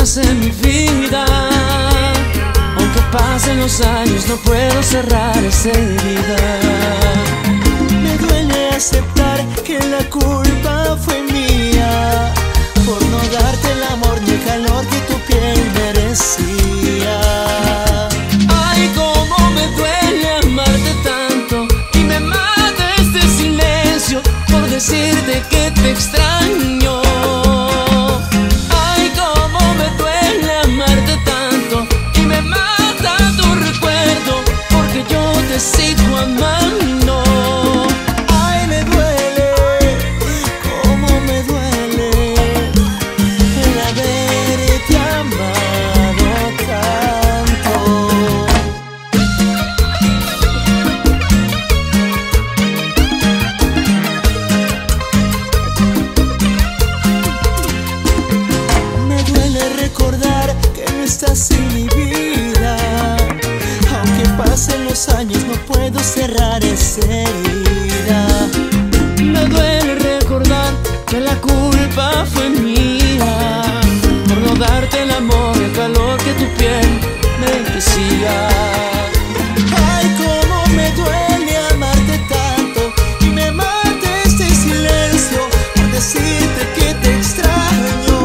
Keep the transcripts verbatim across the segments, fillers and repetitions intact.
más en mi vida. Aunque pasen los años, no puedo cerrar esa herida. Me duele aceptar que la culpa fue mía por no darte el amor ni el calor que tu piel merecía. Ay, cómo me duele amarte tanto y me mata este silencio por decirte que te extraño. Ay, cómo me duele amarte tanto y me mata tu recuerdo porque yo te sigo amando. Ay, me duele, cómo me duele el haberte amado tanto. Me duele recordar que no estás en mi vida. Aunque pasen los años, no puedo cerrar esa herida. Me duele recordar que la culpa fue mía por no darte el amor y el calor que tu piel merecía. Ay, cómo me duele amarte tanto y me mata este silencio por decirte que te extraño.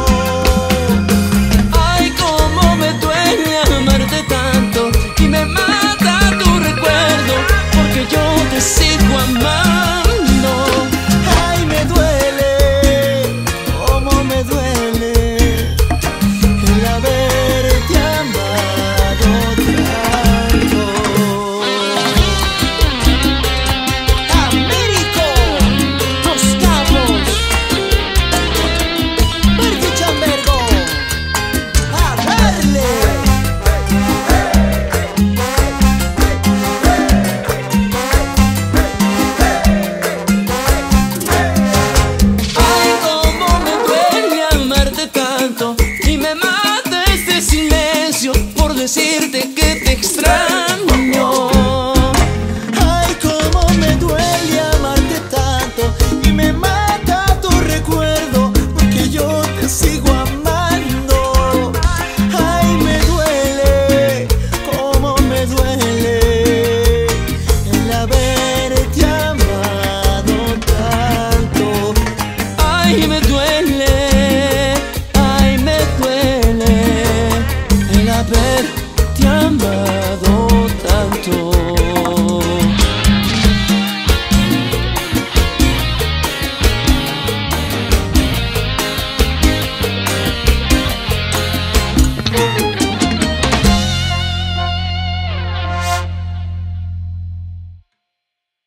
Ay, cómo me duele amarte tanto y me mata tu recuerdo porque yo te sigo amando. Ay, me duele, cómo me duele el haberte amado tanto. Américo, Los Cabos, Berti Chambergo, a darle. Ay, cómo me duele amarte tanto y me mata este silencio por decirte que te extraño. Ay, cómo me duele amarte tanto y me mata tu recuerdo porque yo te sigo amando. Ay, me duele, cómo me duele el haberte amado tanto. Ay, me duele, ay, me duele el haberte amado tanto.